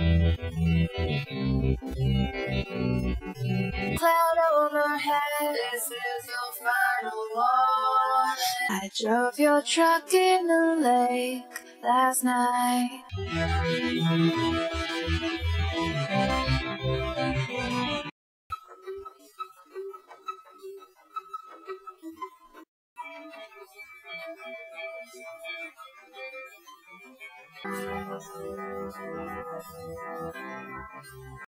Cloud overhead, this is your final warning. I drove your truck in the lake last night.